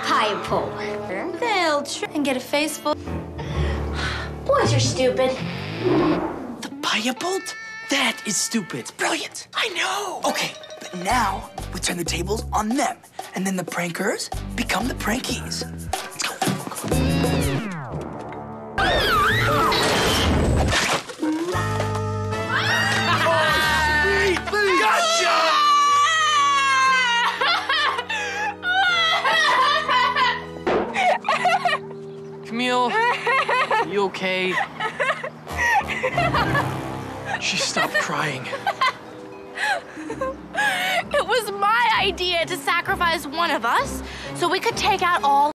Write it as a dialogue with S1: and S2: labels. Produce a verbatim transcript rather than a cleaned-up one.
S1: pie pole.
S2: They'll try and get a face full.
S1: Boys are stupid.
S3: The pie bolt? That is stupid. It's brilliant. I know. Okay, but now we turn the tables on them, and then the prankers become the prankies. Let's go. Gotcha!
S4: Camille, you okay? She stopped crying.
S2: It was my idea to sacrifice one of us so we could take out all